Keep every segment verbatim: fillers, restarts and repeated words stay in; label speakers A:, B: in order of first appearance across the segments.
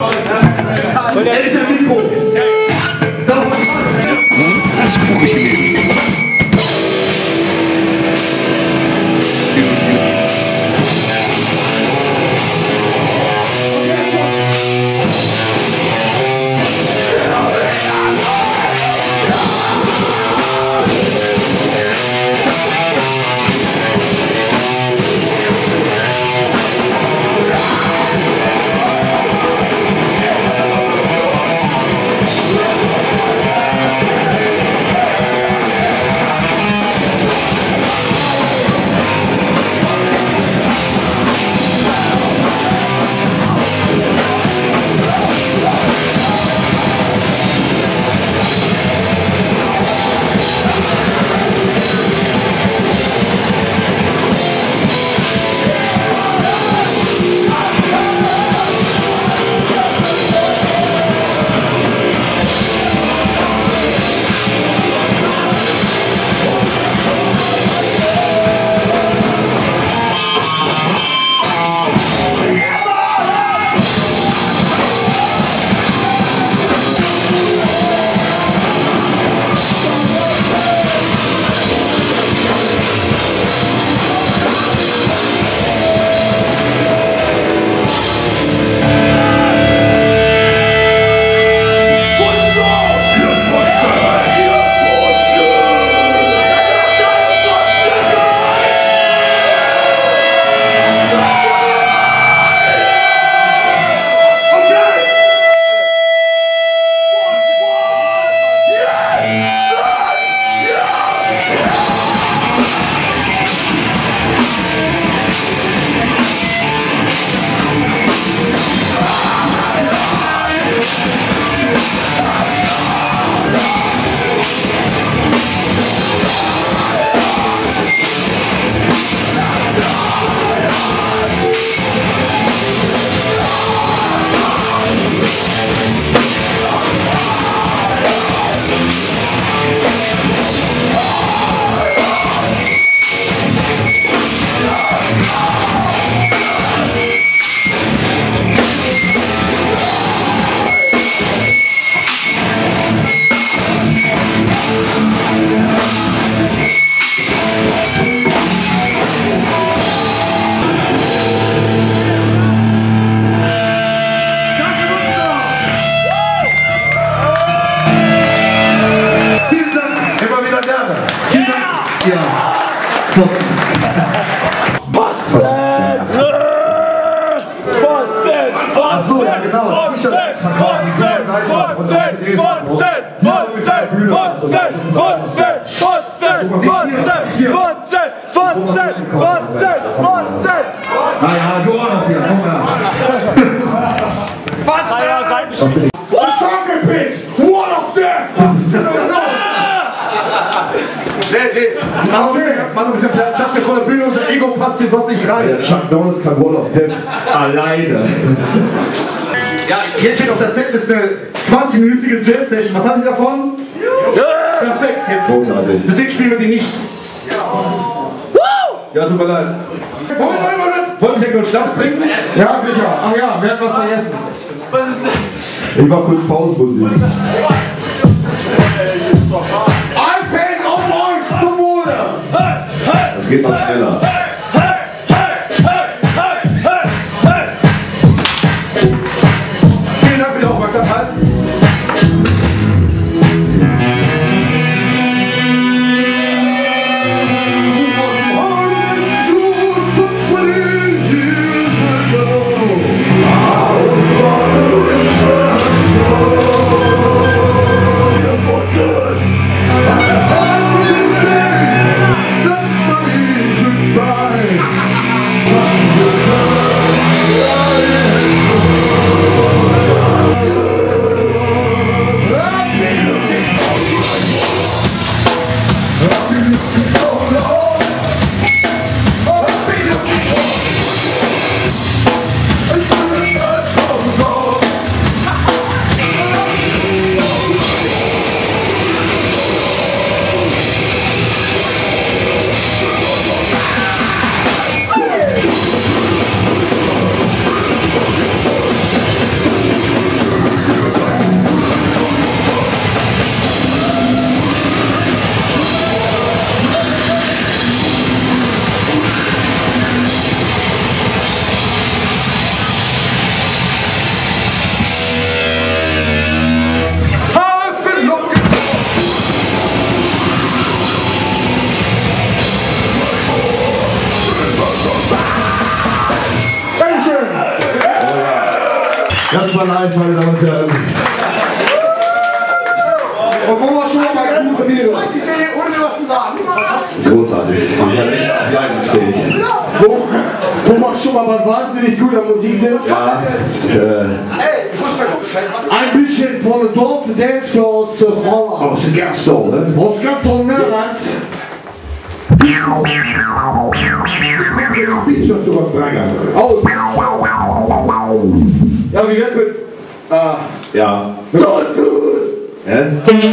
A: Er ist im Mikro.
B: Das buche ich mir.
A: Naja, du auch noch hier, komm her. Was denn? What's up, bitch? What of death? Was ist denn los? Nee, nee, Mann, du bist ja Platz hier vor der Bühne, unser Ego passt hier sonst nicht rein. Chuck Norris kann Wall of Death alleine. Ja, hier steht auf der Setlist eine zwanzig-minütige Jazz-Session. Was haben die davon? Ja. Perfekt, jetzt. Großartig. Deswegen spielen wir die nicht. Ja, tut mir leid. Moment, Moment, Moment. Wollt ihr nur Schnaps trinken? Ja, sicher. Ach ja, wir hatten was vergessen. Was ist denn? Ich war kurz Pausenmusik. Ein Fan auf euch zum Wohle! Das geht noch schneller. Vielen Dank für die Aufmerksamkeit. Das war live, meine Damen und Herren. Und wo wir schon mal gute Idee, ohne was zu sagen. Großartig. Und ja, echt leidensfähig. Wo, wo wir schon mal was wahnsinnig guter Musik sind. Ja. Äh, ein bisschen von der Dorf zu Dancefloor aus der Roller. Aus der Gaston, ne? Aus der Gaston, ne? Oh. Ja, wie wär's mit? Ah. Ja. Hä?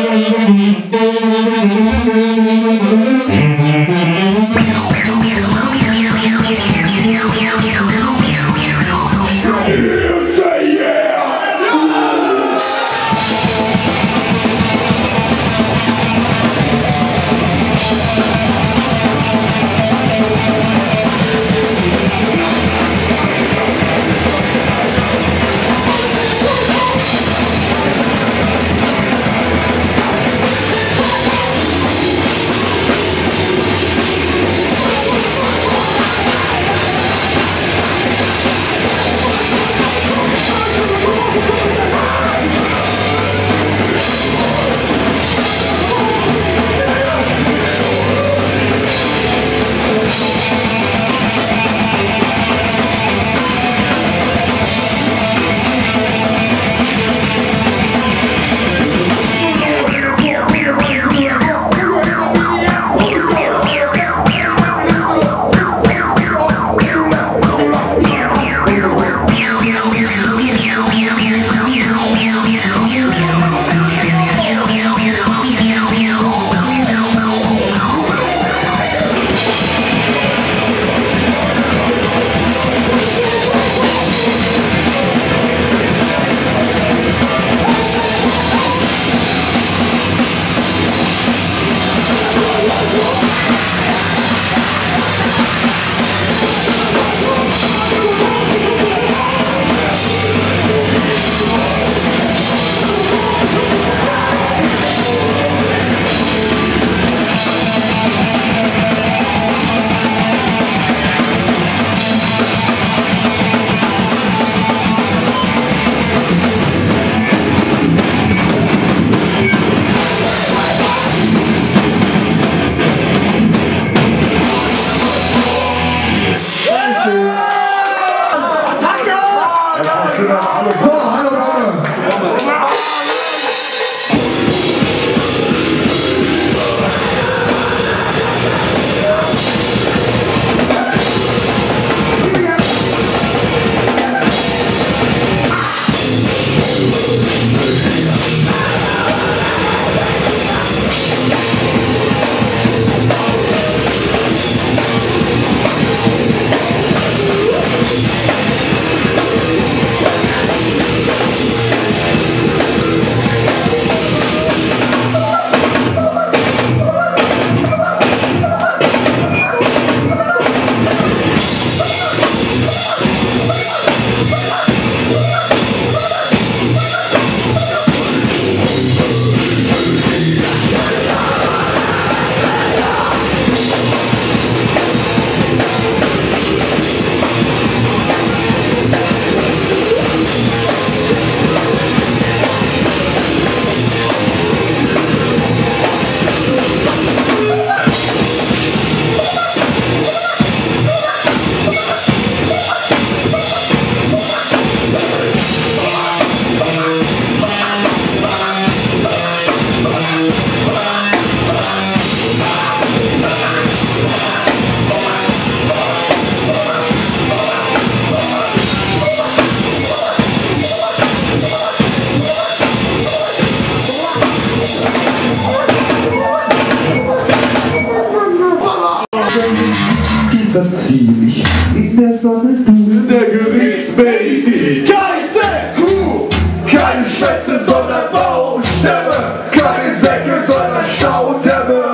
A: Verzieh mich in der Sonne, du der Gerichtsmedizin. Kein Z Q, keine Schätze, sondern Baustämme. Keine Säcke, sondern Staudämme.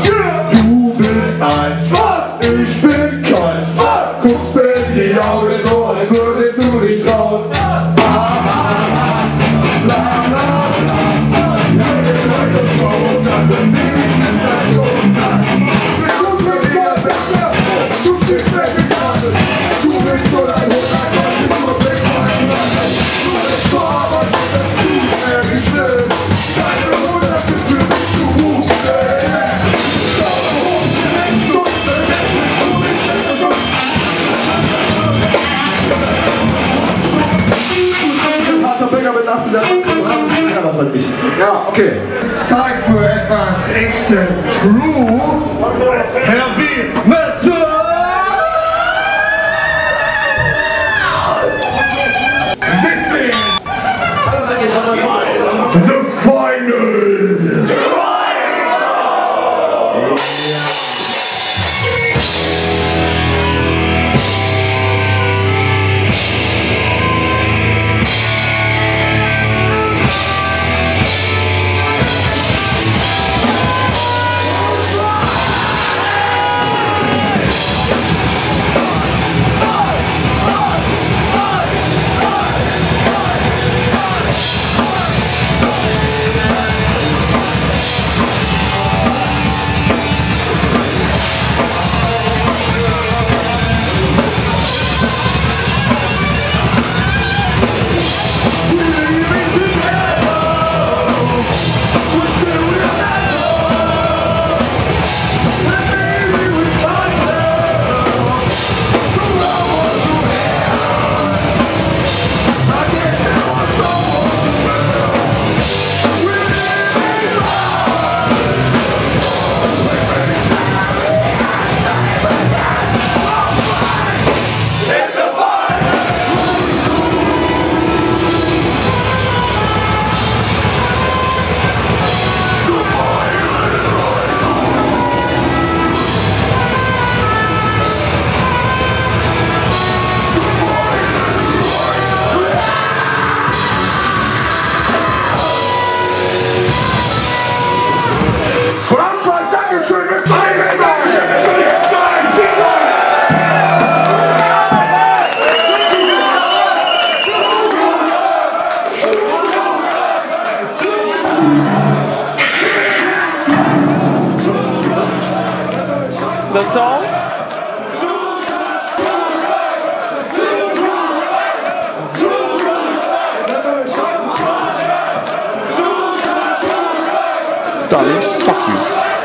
A: Du bist ein Spaß, ich bin kein Spaß. Guckst mir in die Augen so, als würdest du dich trauen. Du willst so dein Hund, Finger mit achtzehn, was weiß ich. Ja, okay.
C: Zeit für etwas echten True.
A: Heavy Metal!
C: This is the final.
D: That's all? Darling, fuck you.